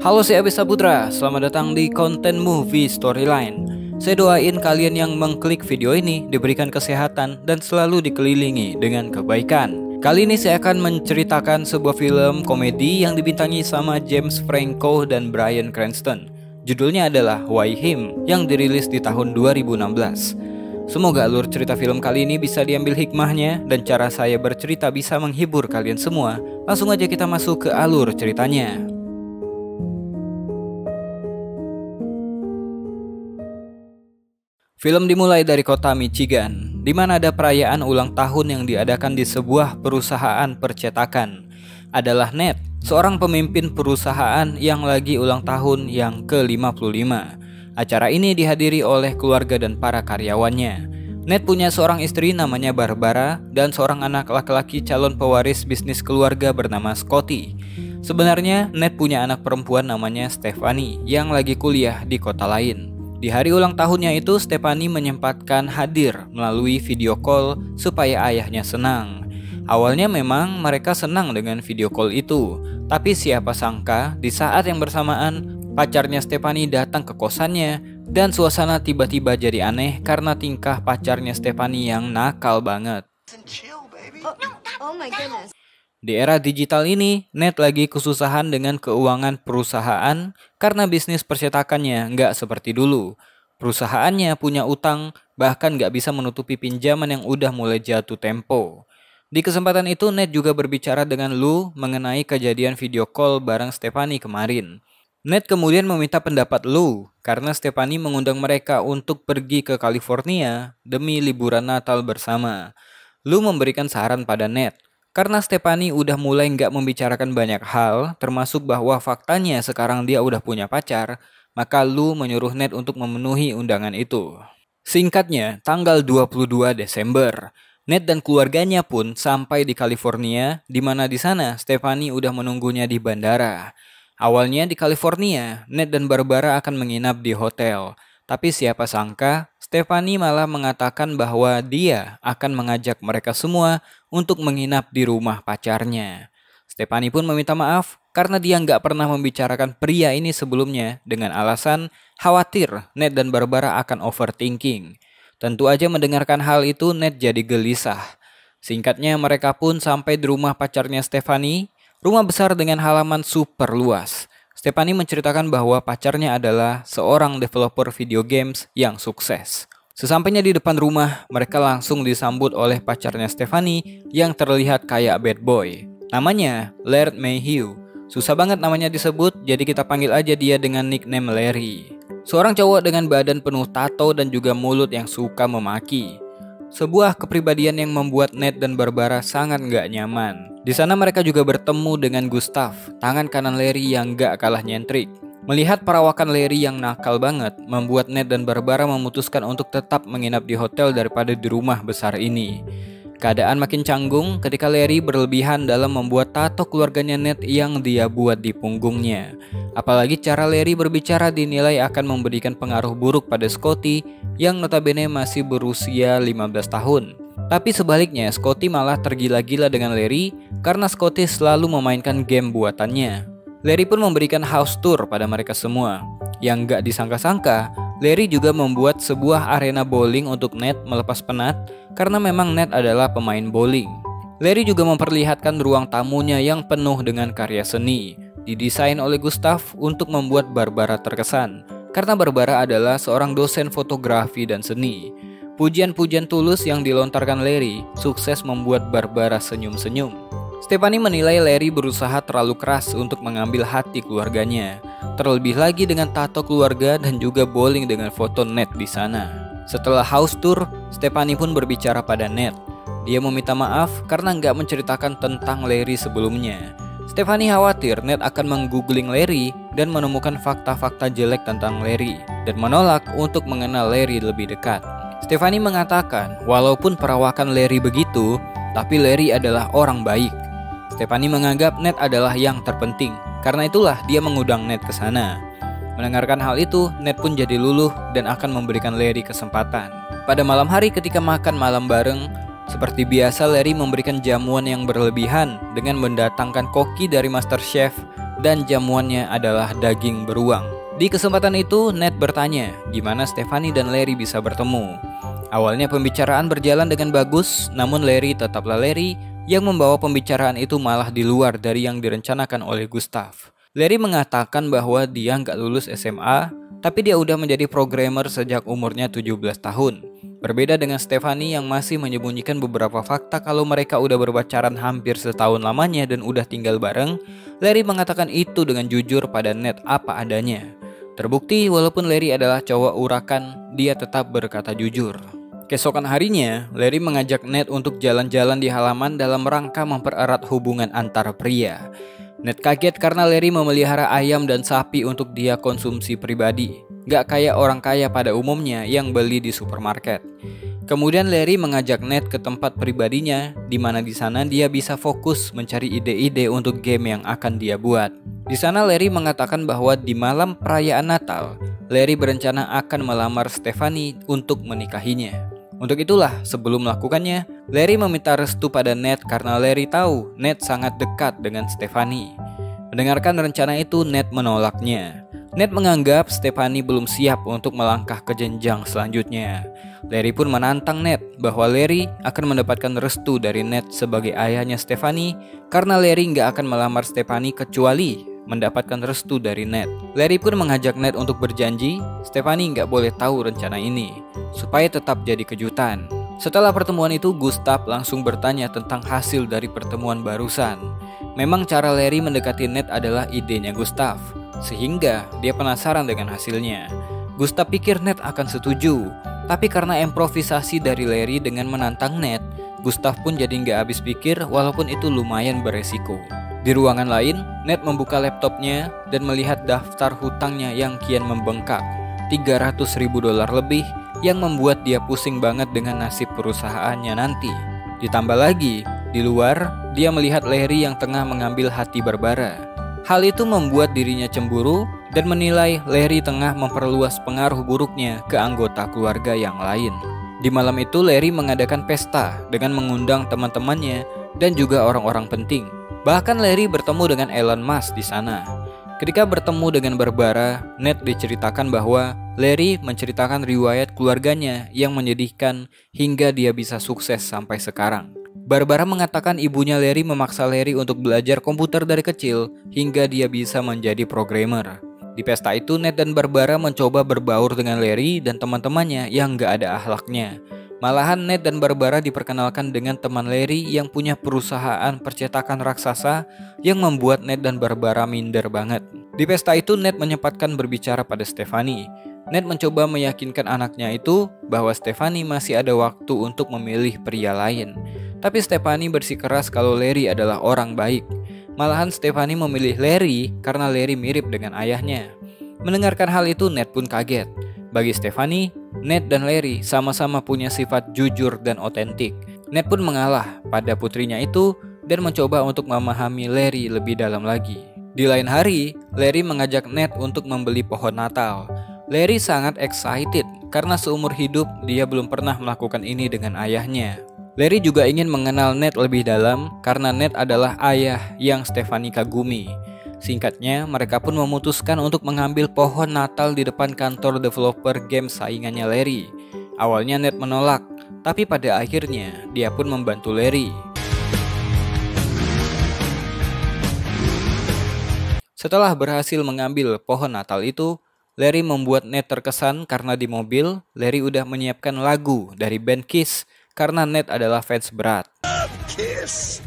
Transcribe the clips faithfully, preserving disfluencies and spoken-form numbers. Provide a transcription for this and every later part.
Halo, saya Abis Saputra, selamat datang di konten movie storyline. Saya doain kalian yang mengklik video ini diberikan kesehatan dan selalu dikelilingi dengan kebaikan. Kali ini saya akan menceritakan sebuah film komedi yang dibintangi sama James Franco dan Bryan Cranston. Judulnya adalah Why Him yang dirilis di tahun dua ribu enam belas. Semoga alur cerita film kali ini bisa diambil hikmahnya dan cara saya bercerita bisa menghibur kalian semua. Langsung aja kita masuk ke alur ceritanya. Film dimulai dari kota Michigan, di mana ada perayaan ulang tahun yang diadakan di sebuah perusahaan percetakan. Adalah Ned, seorang pemimpin perusahaan yang lagi ulang tahun yang ke lima puluh lima. Acara ini dihadiri oleh keluarga dan para karyawannya. Ned punya seorang istri namanya Barbara dan seorang anak laki-laki calon pewaris bisnis keluarga bernama Scotty. Sebenarnya Ned punya anak perempuan namanya Stephanie yang lagi kuliah di kota lain. Di hari ulang tahunnya itu, Stephanie menyempatkan hadir melalui video call supaya ayahnya senang. Awalnya memang mereka senang dengan video call itu, tapi siapa sangka di saat yang bersamaan pacarnya Stephanie datang ke kosannya dan suasana tiba-tiba jadi aneh karena tingkah pacarnya Stephanie yang nakal banget. Oh, oh my goodness. Di era digital ini, Ned lagi kesusahan dengan keuangan perusahaan karena bisnis percetakannya nggak seperti dulu. Perusahaannya punya utang, bahkan nggak bisa menutupi pinjaman yang udah mulai jatuh tempo. Di kesempatan itu, Ned juga berbicara dengan Lou mengenai kejadian video call bareng Stephanie kemarin. Ned kemudian meminta pendapat Lou karena Stephanie mengundang mereka untuk pergi ke California demi liburan Natal bersama. Lou memberikan saran pada Ned. Karena Stephanie udah mulai nggak membicarakan banyak hal, termasuk bahwa faktanya sekarang dia udah punya pacar, maka Lou menyuruh Ned untuk memenuhi undangan itu. Singkatnya, tanggal dua puluh dua Desember, Ned dan keluarganya pun sampai di California, di mana di sana Stephanie udah menunggunya di bandara. Awalnya di California, Ned dan Barbara akan menginap di hotel. Tapi siapa sangka, Stephanie malah mengatakan bahwa dia akan mengajak mereka semua untuk menginap di rumah pacarnya. Stephanie pun meminta maaf karena dia nggak pernah membicarakan pria ini sebelumnya dengan alasan khawatir Ned dan Barbara akan overthinking. Tentu aja mendengarkan hal itu Ned jadi gelisah. Singkatnya mereka pun sampai di rumah pacarnya Stephanie, rumah besar dengan halaman super luas. Stephanie menceritakan bahwa pacarnya adalah seorang developer video games yang sukses. Sesampainya di depan rumah, mereka langsung disambut oleh pacarnya Stephanie yang terlihat kayak bad boy. Namanya Laird Mayhew. Susah banget namanya disebut, jadi kita panggil aja dia dengan nickname Larry. Seorang cowok dengan badan penuh tato dan juga mulut yang suka memaki. Sebuah kepribadian yang membuat Ned dan Barbara sangat nggak nyaman. Di sana mereka juga bertemu dengan Gustav, tangan kanan Larry yang gak kalah nyentrik. Melihat perawakan Larry yang nakal banget, membuat Ned dan Barbara memutuskan untuk tetap menginap di hotel daripada di rumah besar ini. Keadaan makin canggung ketika Larry berlebihan dalam membuat tato keluarganya Ned yang dia buat di punggungnya. Apalagi cara Larry berbicara dinilai akan memberikan pengaruh buruk pada Scotty yang notabene masih berusia lima belas tahun. Tapi sebaliknya, Scotty malah tergila-gila dengan Larry karena Scotty selalu memainkan game buatannya. Larry pun memberikan house tour pada mereka semua. Yang gak disangka-sangka, Larry juga membuat sebuah arena bowling untuk Ned melepas penat karena memang Ned adalah pemain bowling. Larry juga memperlihatkan ruang tamunya yang penuh dengan karya seni, didesain oleh Gustav untuk membuat Barbara terkesan, karena Barbara adalah seorang dosen fotografi dan seni. Pujian-pujian tulus yang dilontarkan Larry sukses membuat Barbara senyum-senyum. Stephanie menilai Larry berusaha terlalu keras untuk mengambil hati keluarganya. Terlebih lagi dengan tato keluarga dan juga bowling dengan foto Ned di sana. Setelah house tour, Stephanie pun berbicara pada Ned. Dia meminta maaf karena nggak menceritakan tentang Larry sebelumnya. Stephanie khawatir Ned akan menggoogling Larry dan menemukan fakta-fakta jelek tentang Larry dan menolak untuk mengenal Larry lebih dekat. Stephanie mengatakan walaupun perawakan Larry begitu, tapi Larry adalah orang baik. Stephanie menganggap Ned adalah yang terpenting, karena itulah dia mengundang Ned ke sana. Mendengarkan hal itu, Ned pun jadi luluh dan akan memberikan Larry kesempatan. Pada malam hari ketika makan malam bareng, seperti biasa Larry memberikan jamuan yang berlebihan dengan mendatangkan koki dari MasterChef dan jamuannya adalah daging beruang. Di kesempatan itu, Ned bertanya gimana Stephanie dan Larry bisa bertemu. Awalnya pembicaraan berjalan dengan bagus, namun Larry tetaplah Larry yang membawa pembicaraan itu malah di luar dari yang direncanakan oleh Gustav. Larry mengatakan bahwa dia nggak lulus S M A, tapi dia udah menjadi programmer sejak umurnya tujuh belas tahun. Berbeda dengan Stephanie yang masih menyembunyikan beberapa fakta kalau mereka udah berpacaran hampir setahun lamanya dan udah tinggal bareng, Larry mengatakan itu dengan jujur pada Ned apa adanya. Terbukti walaupun Larry adalah cowok urakan, dia tetap berkata jujur. Keesokan harinya, Larry mengajak Ned untuk jalan-jalan di halaman dalam rangka mempererat hubungan antar pria. Ned kaget karena Larry memelihara ayam dan sapi untuk dia konsumsi pribadi, gak kayak orang kaya pada umumnya yang beli di supermarket. Kemudian Larry mengajak Ned ke tempat pribadinya, di mana di sana dia bisa fokus mencari ide-ide untuk game yang akan dia buat. Di sana Larry mengatakan bahwa di malam perayaan Natal, Larry berencana akan melamar Stephanie untuk menikahinya. Untuk itulah, sebelum melakukannya, Larry meminta restu pada Ned karena Larry tahu Ned sangat dekat dengan Stephanie. Mendengarkan rencana itu, Ned menolaknya. Ned menganggap Stephanie belum siap untuk melangkah ke jenjang selanjutnya. Larry pun menantang Ned bahwa Larry akan mendapatkan restu dari Ned sebagai ayahnya Stephanie karena Larry nggak akan melamar Stephanie kecuali mendapatkan restu dari Ned. Larry pun mengajak Ned untuk berjanji Stephanie nggak boleh tahu rencana ini supaya tetap jadi kejutan. Setelah pertemuan itu, Gustav langsung bertanya tentang hasil dari pertemuan barusan. Memang cara Larry mendekati Ned adalah idenya Gustav, sehingga dia penasaran dengan hasilnya. Gustav pikir Ned akan setuju, tapi karena improvisasi dari Larry dengan menantang Ned, Gustav pun jadi nggak habis pikir walaupun itu lumayan beresiko. Di ruangan lain, Ned membuka laptopnya dan melihat daftar hutangnya yang kian membengkak, tiga ratus ribu dolar lebih, yang membuat dia pusing banget dengan nasib perusahaannya nanti. Ditambah lagi, di luar, dia melihat Larry yang tengah mengambil hati Barbara. Hal itu membuat dirinya cemburu dan menilai Larry tengah memperluas pengaruh buruknya ke anggota keluarga yang lain. Di malam itu, Larry mengadakan pesta dengan mengundang teman-temannya dan juga orang-orang penting. Bahkan Larry bertemu dengan Elon Musk di sana. Ketika bertemu dengan Barbara, Ned diceritakan bahwa Larry menceritakan riwayat keluarganya yang menyedihkan hingga dia bisa sukses sampai sekarang. Barbara mengatakan ibunya Larry memaksa Larry untuk belajar komputer dari kecil hingga dia bisa menjadi programmer. Di pesta itu, Ned dan Barbara mencoba berbaur dengan Larry dan teman-temannya yang gak ada akhlaknya. Malahan Ned dan Barbara diperkenalkan dengan teman Larry yang punya perusahaan percetakan raksasa yang membuat Ned dan Barbara minder banget. Di pesta itu, Ned menyempatkan berbicara pada Stephanie. Ned mencoba meyakinkan anaknya itu bahwa Stephanie masih ada waktu untuk memilih pria lain. Tapi Stephanie bersikeras kalau Larry adalah orang baik. Malahan Stephanie memilih Larry karena Larry mirip dengan ayahnya. Mendengarkan hal itu, Ned pun kaget. Bagi Stephanie, Ned dan Larry sama-sama punya sifat jujur dan otentik. Ned pun mengalah pada putrinya itu dan mencoba untuk memahami Larry lebih dalam lagi. Di lain hari, Larry mengajak Ned untuk membeli pohon Natal. Larry sangat excited karena seumur hidup dia belum pernah melakukan ini dengan ayahnya. Larry juga ingin mengenal Ned lebih dalam karena Ned adalah ayah yang Stephanie kagumi. Singkatnya, mereka pun memutuskan untuk mengambil pohon Natal di depan kantor developer game saingannya Larry. Awalnya Ned menolak, tapi pada akhirnya dia pun membantu Larry. Setelah berhasil mengambil pohon Natal itu, Larry membuat Ned terkesan karena di mobil, Larry udah menyiapkan lagu dari band Kiss karena Ned adalah fans berat. Kiss.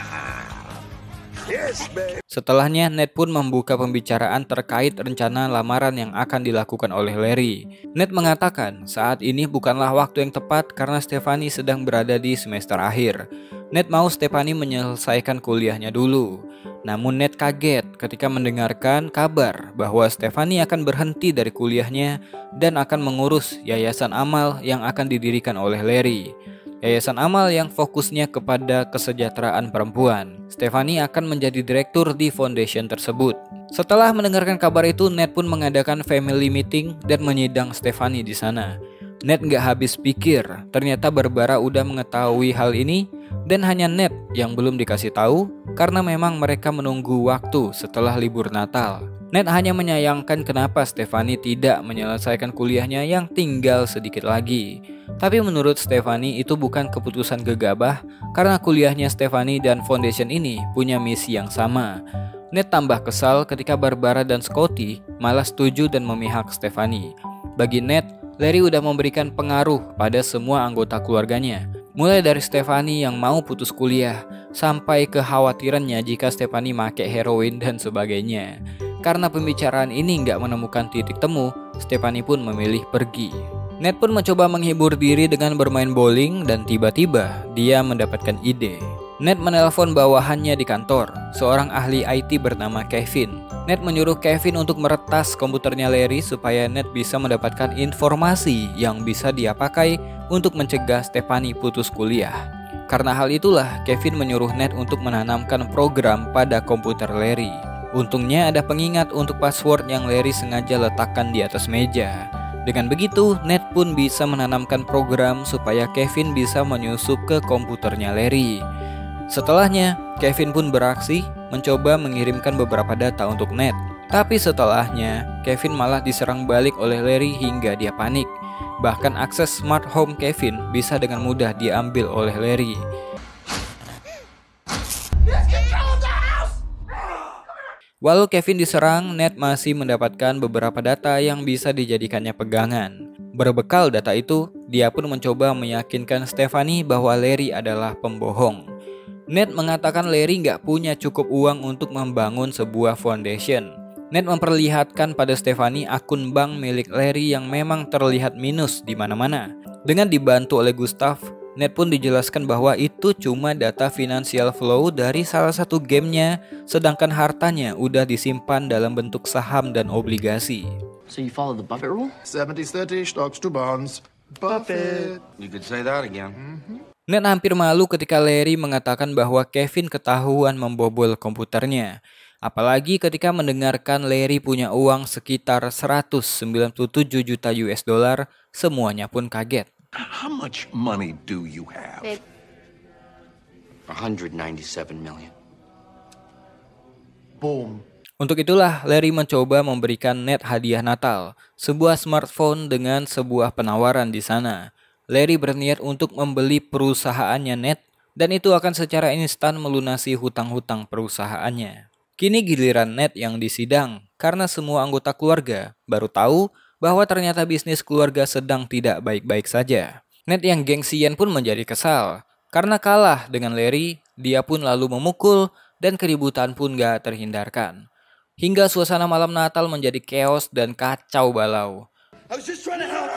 Yes, setelahnya, Ned pun membuka pembicaraan terkait rencana lamaran yang akan dilakukan oleh Larry. Ned mengatakan saat ini bukanlah waktu yang tepat karena Stephanie sedang berada di semester akhir. Ned mau Stephanie menyelesaikan kuliahnya dulu. Namun Ned kaget ketika mendengarkan kabar bahwa Stephanie akan berhenti dari kuliahnya dan akan mengurus yayasan amal yang akan didirikan oleh Larry. Yayasan amal yang fokusnya kepada kesejahteraan perempuan. Stephanie akan menjadi direktur di foundation tersebut. Setelah mendengarkan kabar itu, Ned pun mengadakan family meeting dan menyidang Stephanie di sana. Ned nggak habis pikir, ternyata Barbara udah mengetahui hal ini dan hanya Ned yang belum dikasih tahu karena memang mereka menunggu waktu setelah libur Natal. Ned hanya menyayangkan kenapa Stephanie tidak menyelesaikan kuliahnya yang tinggal sedikit lagi. Tapi menurut Stephanie itu bukan keputusan gegabah karena kuliahnya Stephanie dan Foundation ini punya misi yang sama. Ned tambah kesal ketika Barbara dan Scotty malah setuju dan memihak Stephanie. Bagi Ned, Larry udah memberikan pengaruh pada semua anggota keluarganya. Mulai dari Stephanie yang mau putus kuliah, sampai kekhawatirannya jika Stephanie make heroin dan sebagainya. Karena pembicaraan ini nggak menemukan titik temu, Stephanie pun memilih pergi. Ned pun mencoba menghibur diri dengan bermain bowling dan tiba-tiba dia mendapatkan ide. Ned menelpon bawahannya di kantor, seorang ahli I T bernama Kevin. Ned menyuruh Kevin untuk meretas komputernya Larry supaya Ned bisa mendapatkan informasi yang bisa dia pakai untuk mencegah Stephanie putus kuliah. Karena hal itulah Kevin menyuruh Ned untuk menanamkan program pada komputer Larry. Untungnya ada pengingat untuk password yang Larry sengaja letakkan di atas meja. Dengan begitu, Ned pun bisa menanamkan program supaya Kevin bisa menyusup ke komputernya Larry. Setelahnya, Kevin pun beraksi mencoba mengirimkan beberapa data untuk Ned. Tapi setelahnya, Kevin malah diserang balik oleh Larry hingga dia panik. Bahkan akses smart home Kevin bisa dengan mudah diambil oleh Larry. Walau Kevin diserang, Ned masih mendapatkan beberapa data yang bisa dijadikannya pegangan. Berbekal data itu, dia pun mencoba meyakinkan Stephanie bahwa Larry adalah pembohong. Ned mengatakan Larry nggak punya cukup uang untuk membangun sebuah foundation. Ned memperlihatkan pada Stephanie akun bank milik Larry yang memang terlihat minus di mana-mana. Dengan dibantu oleh Gustav, Ned pun dijelaskan bahwa itu cuma data financial flow dari salah satu gamenya, sedangkan hartanya udah disimpan dalam bentuk saham dan obligasi. So you follow the Buffett rule? seventy thirty stocks to bonds. Buffett. You could say that again. Mm-hmm. Ned hampir malu ketika Larry mengatakan bahwa Kevin ketahuan membobol komputernya. Apalagi ketika mendengarkan Larry punya uang sekitar seratus sembilan puluh tujuh juta U S dollar, semuanya pun kaget. How much money do you have? Babe. one hundred ninety-seven million. Boom. Untuk itulah Larry mencoba memberikan Ned hadiah Natal, sebuah smartphone dengan sebuah penawaran di sana. Larry berniat untuk membeli perusahaannya Ned dan itu akan secara instan melunasi hutang-hutang perusahaannya. Kini giliran Ned yang disidang karena semua anggota keluarga baru tahu bahwa ternyata bisnis keluarga sedang tidak baik-baik saja. Ned yang gengsian pun menjadi kesal. Karena kalah dengan Larry, dia pun lalu memukul dan keributan pun gak terhindarkan. Hingga suasana malam Natal menjadi chaos dan kacau balau. I was just trying to help.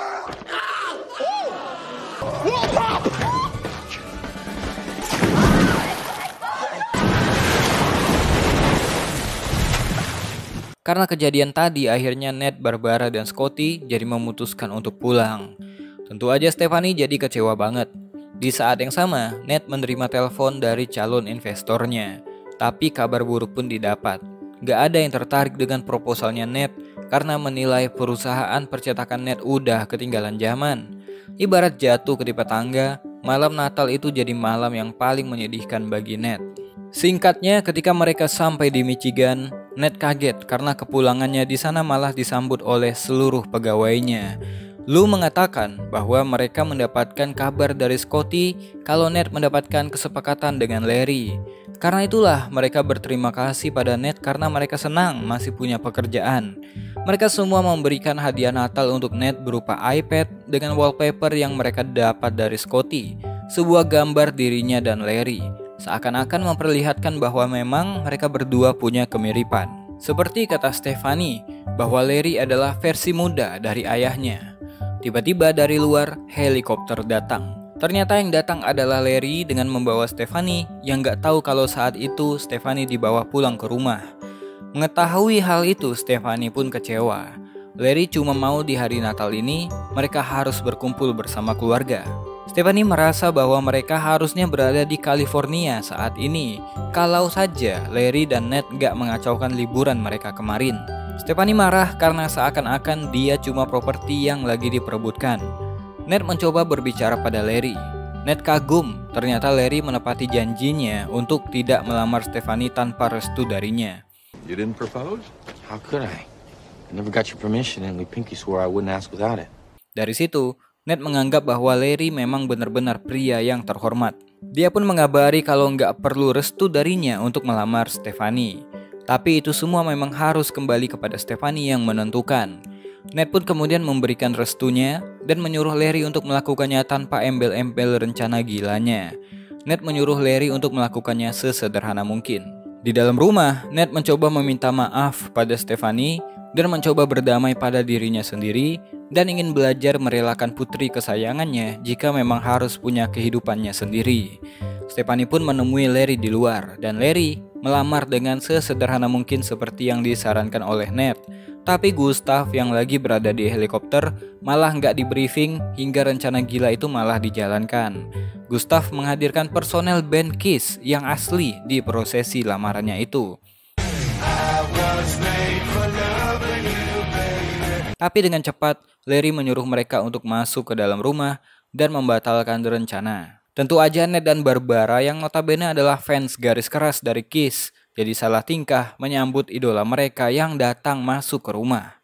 Karena kejadian tadi, akhirnya Ned, Barbara, dan Scotty jadi memutuskan untuk pulang. Tentu aja Stephanie jadi kecewa banget. Di saat yang sama, Ned menerima telepon dari calon investornya. Tapi kabar buruk pun didapat. Gak ada yang tertarik dengan proposalnya Ned karena menilai perusahaan percetakan Ned udah ketinggalan zaman. Ibarat jatuh ke tipe tangga, malam Natal itu jadi malam yang paling menyedihkan bagi Ned. Singkatnya, ketika mereka sampai di Michigan, Ned kaget karena kepulangannya di sana malah disambut oleh seluruh pegawainya. Lou mengatakan bahwa mereka mendapatkan kabar dari Scotty kalau Ned mendapatkan kesepakatan dengan Larry. Karena itulah mereka berterima kasih pada Ned karena mereka senang masih punya pekerjaan. Mereka semua memberikan hadiah Natal untuk Ned berupa iPad dengan wallpaper yang mereka dapat dari Scotty, sebuah gambar dirinya dan Larry. Seakan-akan memperlihatkan bahwa memang mereka berdua punya kemiripan. Seperti kata Stephanie, bahwa Larry adalah versi muda dari ayahnya. Tiba-tiba dari luar, helikopter datang. Ternyata yang datang adalah Larry dengan membawa Stephanie yang gak tahu kalau saat itu Stephanie dibawa pulang ke rumah. Mengetahui hal itu, Stephanie pun kecewa. Larry cuma mau di hari Natal ini, mereka harus berkumpul bersama keluarga. Stephanie merasa bahwa mereka harusnya berada di California saat ini. Kalau saja Larry dan Ned gak mengacaukan liburan mereka kemarin. Stephanie marah karena seakan-akan dia cuma properti yang lagi diperebutkan. Ned mencoba berbicara pada Larry. Ned kagum, ternyata Larry menepati janjinya untuk tidak melamar Stephanie tanpa restu darinya. You didn't propose? How could I? I never got your permission and we pinky swore I wouldn't ask without it. Dari situ, Ned menganggap bahwa Larry memang benar-benar pria yang terhormat. Dia pun mengabari kalau nggak perlu restu darinya untuk melamar Stephanie. Tapi itu semua memang harus kembali kepada Stephanie yang menentukan. Ned pun kemudian memberikan restunya dan menyuruh Larry untuk melakukannya tanpa embel-embel rencana gilanya. Ned menyuruh Larry untuk melakukannya sesederhana mungkin. Di dalam rumah, Ned mencoba meminta maaf pada Stephanie dan mencoba berdamai pada dirinya sendiri dan ingin belajar merelakan putri kesayangannya jika memang harus punya kehidupannya sendiri. Stephanie pun menemui Larry di luar dan Larry melamar dengan sesederhana mungkin seperti yang disarankan oleh Ned. Tapi Gustav yang lagi berada di helikopter malah nggak di briefing hingga rencana gila itu malah dijalankan. Gustav menghadirkan personel band Kiss yang asli di prosesi lamarannya itu. Tapi dengan cepat, Larry menyuruh mereka untuk masuk ke dalam rumah dan membatalkan rencana. Tentu aja Ned dan Barbara yang notabene adalah fans garis keras dari Kiss, jadi salah tingkah menyambut idola mereka yang datang masuk ke rumah.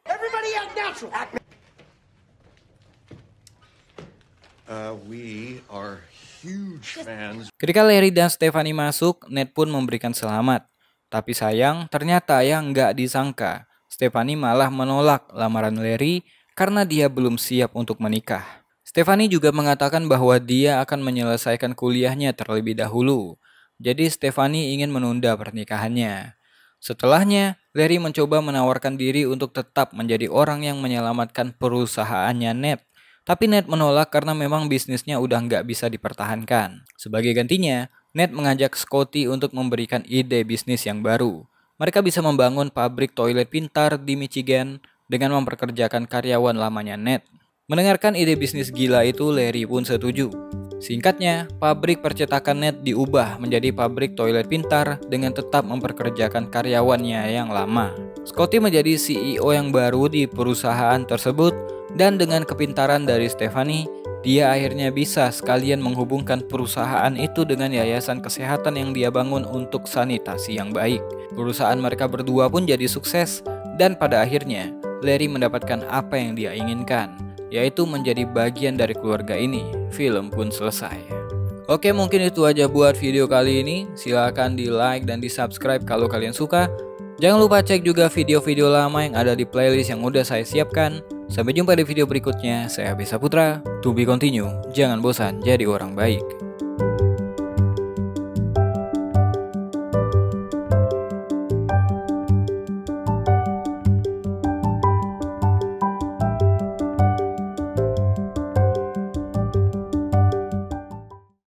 Uh, we are huge fans. Ketika Larry dan Stephanie masuk, Ned pun memberikan selamat. Tapi sayang, ternyata yang nggak disangka, Stephanie malah menolak lamaran Larry karena dia belum siap untuk menikah. Stephanie juga mengatakan bahwa dia akan menyelesaikan kuliahnya terlebih dahulu. Jadi Stephanie ingin menunda pernikahannya. Setelahnya, Larry mencoba menawarkan diri untuk tetap menjadi orang yang menyelamatkan perusahaannya Ned. Tapi Ned menolak karena memang bisnisnya udah nggak bisa dipertahankan. Sebagai gantinya, Ned mengajak Scotty untuk memberikan ide bisnis yang baru. Mereka bisa membangun pabrik toilet pintar di Michigan dengan memperkerjakan karyawan lamanya Ned. Mendengarkan ide bisnis gila itu, Larry pun setuju. Singkatnya, pabrik percetakan Ned diubah menjadi pabrik toilet pintar dengan tetap memperkerjakan karyawannya yang lama. Scotty menjadi C E O yang baru di perusahaan tersebut dan dengan kepintaran dari Stephanie, dia akhirnya bisa sekalian menghubungkan perusahaan itu dengan yayasan kesehatan yang dia bangun untuk sanitasi yang baik. Perusahaan mereka berdua pun jadi sukses dan pada akhirnya Larry mendapatkan apa yang dia inginkan, yaitu menjadi bagian dari keluarga ini. Film pun selesai. Oke, mungkin itu aja buat video kali ini. Silahkan di like dan di subscribe kalau kalian suka. Jangan lupa cek juga video-video lama yang ada di playlist yang udah saya siapkan. Sampai jumpa di video berikutnya. Saya Abisa Putra. To be continue. Jangan bosan jadi orang baik.